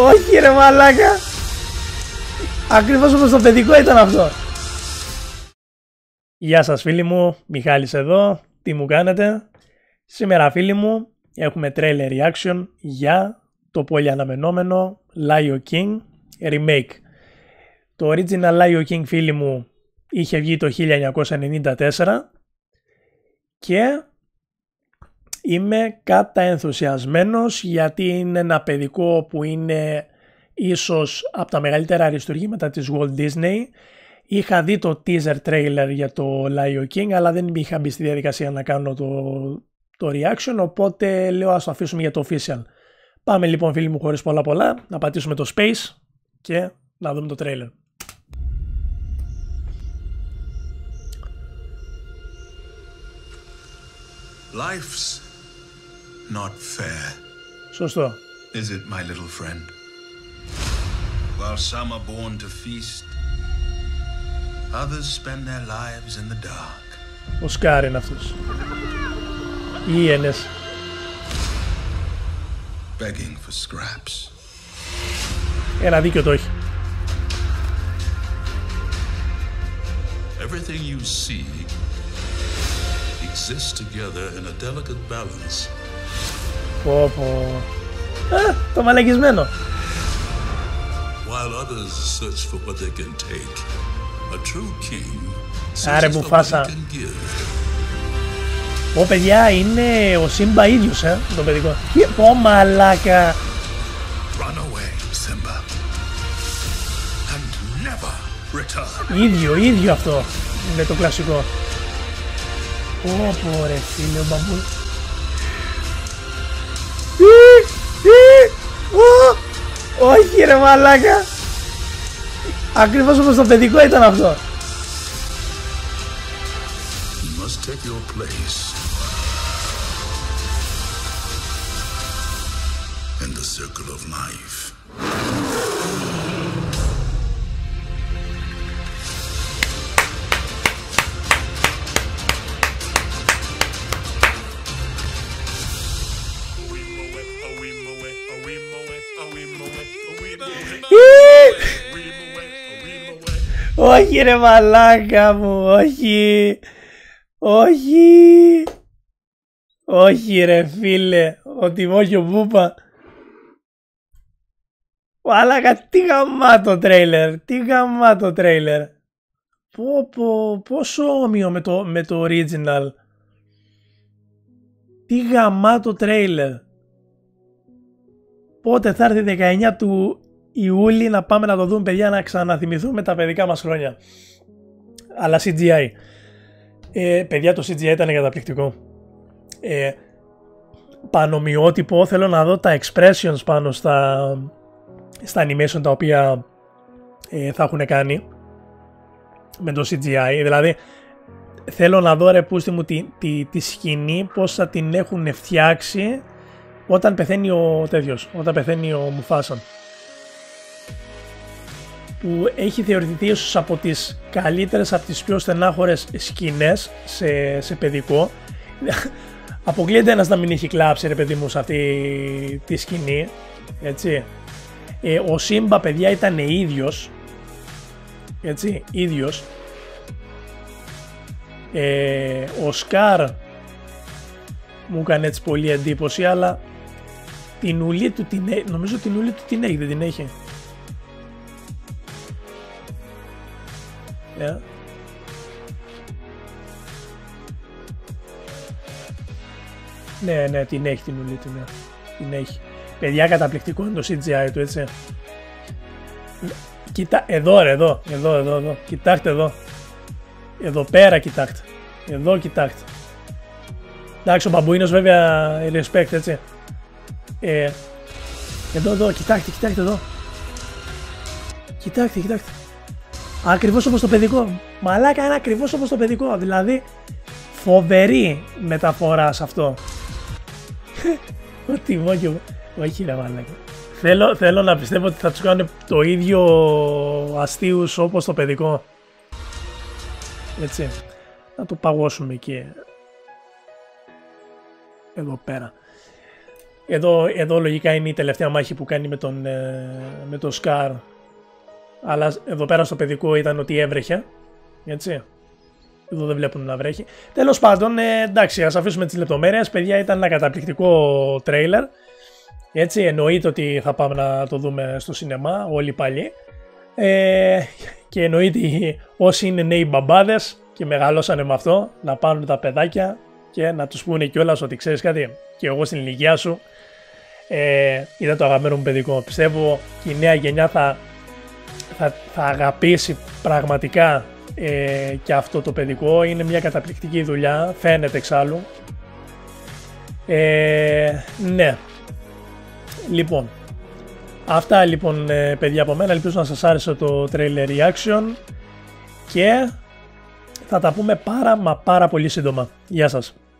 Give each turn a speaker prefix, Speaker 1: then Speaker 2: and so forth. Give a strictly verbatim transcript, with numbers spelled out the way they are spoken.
Speaker 1: Όχι ρε μαλάκα. Ακριβώς όπως το παιδικό ήταν αυτό. Γεια σας φίλοι μου, Μιχάλης εδώ. Τι μου κάνετε? Σήμερα φίλοι μου έχουμε trailer reaction για το πολύ αναμενόμενο Lion King remake. Το original Lion King φίλοι μου είχε βγει το χίλια εννιακόσια ενενήντα τέσσερα και είμαι καταενθουσιασμένος γιατί είναι ένα παιδικό που είναι ίσως από τα μεγαλύτερα αριστουργήματα της Walt Disney. Είχα δει το teaser trailer για το Lion King αλλά δεν είχα μπει στη διαδικασία να κάνω το, το reaction, οπότε λέω ας το αφήσουμε για το official. Πάμε λοιπόν φίλοι μου χωρίς πολλά πολλά να πατήσουμε το space και να δούμε το trailer.
Speaker 2: Life's not fair.
Speaker 1: Σωστό.
Speaker 2: Is it, my little friend? While some are born to feast, others spend their lives in the dark.
Speaker 1: Ο Σκάρ είναι αυτός. Οι Ιένες.
Speaker 2: Begging for scraps.
Speaker 1: Ένα δίκιο το έχει.
Speaker 3: Everything you see exists together in a delicate balance.
Speaker 1: Πω πω. Α, το μαλακισμένο.
Speaker 3: While others search for what they can take, a true king
Speaker 1: Άρε
Speaker 3: searches
Speaker 1: μου
Speaker 3: for what he
Speaker 1: φάσα.
Speaker 3: can give.
Speaker 1: Πω παιδιά, είναι ο Σύμπα ίδιος, ε, το παιδικό. Πω μαλάκα.
Speaker 2: Run away, Simba, and never return.
Speaker 1: Ίδιο, ίδιο αυτό. Είναι το κλασικό. Πω πω ρε φίλε, ο μπαμπού. Όχι ρε μαλάκα. Ακριβώς όπως το παιδικό ήταν αυτό.
Speaker 3: You must take your place in the circle of life.
Speaker 1: Όχι ρε μαλάκα μου, όχι. Όχι. Όχι ρε φίλε, ο Τιμόχιο Πούπα. Μαλάκα, τι γαμάτο τρέιλερ, τι γαμάτο τρέιλερ. Πω πω, πόσο όμοιο με το, με το original. Τι γαμάτο τρέιλερ. Πότε θα έρθει δεκαεννιά του Ιούλη να πάμε να το δούμε παιδιά, να ξαναθυμηθούμε τα παιδικά μας χρόνια. Αλλά σι τζι άι. Ε, παιδιά, το σι τζι άι ήταν καταπληκτικό. Ε, πανομοιότυπο, θέλω να δω τα expressions πάνω στα, στα animation τα οποία ε, θα έχουν κάνει με το σι τζι άι. Δηλαδή θέλω να δω ρε πούστη μου τη, τη, τη σκηνή πως θα την έχουν φτιάξει όταν πεθαίνει ο τέτοιος, όταν πεθαίνει ο Μουφάσαν, που έχει θεωρηθεί ίσως από τις καλύτερες, από τις πιο στενάχωρες σκηνές σε, σε παιδικό. Αποκλείεται ένας να μην έχει κλάψει ρε παιδί μου σε αυτή τη σκηνή, έτσι. Ε, ο Σύμπα παιδιά ήταν ίδιος, έτσι, ίδιος. Ε, ο Σκάρ μου έκανε έτσι πολύ εντύπωση, αλλά την ουλή του την έχει, νομίζω την ουλή του την έχει, δεν την έχει. Yeah. Ναι, ναι, την έχει την ουλή του, ναι. Την έχει. Παιδιά, καταπληκτικό είναι το σι τζι άι του, έτσι. Κοίτα, εδώ ρε, εδώ, εδώ, εδώ, εδώ. Κοιτάξτε εδώ. Εδώ πέρα κοιτάξτε. Εδώ κοιτάξτε. Εντάξει, ο μπαμπούινος βέβαια, respect, έτσι. Ε, εδώ, εδώ, κοιτάξτε, κοιτάξτε εδώ. Κοιτάξτε, κοιτάξτε. Ακριβώς όπως το παιδικό. Μαλάκα, είναι ακριβώς όπως το παιδικό. Δηλαδή, φοβερή μεταφορά σε αυτό. Ο Τιμόκιο. Όχι ρε μαλάκα. Θέλω, θέλω να πιστεύω ότι θα τους κάνουν το ίδιο αστείους όπως το παιδικό. Έτσι. Να το παγώσουμε εκεί. Εδώ πέρα. Εδώ, εδώ λογικά είναι η τελευταία μάχη που κάνει με τον, με τον Scar. Αλλά εδώ πέρα στο παιδικό ήταν ότι έβρεχε. Έτσι. Εδώ δεν βλέπουν να βρέχει. Τέλος πάντων, ε, εντάξει, ας αφήσουμε τις λεπτομέρειες. Παιδιά, ήταν ένα καταπληκτικό τρέιλερ. Έτσι, εννοείται ότι θα πάμε να το δούμε στο σινεμά, όλοι παλιοί. Ε, και εννοείται όσοι είναι νέοι μπαμπάδες και μεγαλώσανε με αυτό, να πάρουν τα παιδάκια και να τους πούνε κιόλας ότι ξέρεις κάτι, και εγώ στην ηλικία σου ε, είδα το αγαπημένο μου παιδικό. Πιστεύω και η νέα γενιά θα, θα, θα αγαπήσει πραγματικά ε, και αυτό το παιδικό. Είναι μια καταπληκτική δουλειά, φαίνεται εξάλλου. Ε, ναι. Λοιπόν, αυτά λοιπόν παιδιά από μένα, ελπίζω να σας άρεσε το trailer reaction και θα τα πούμε πάρα μα πάρα πολύ σύντομα. Γεια σας.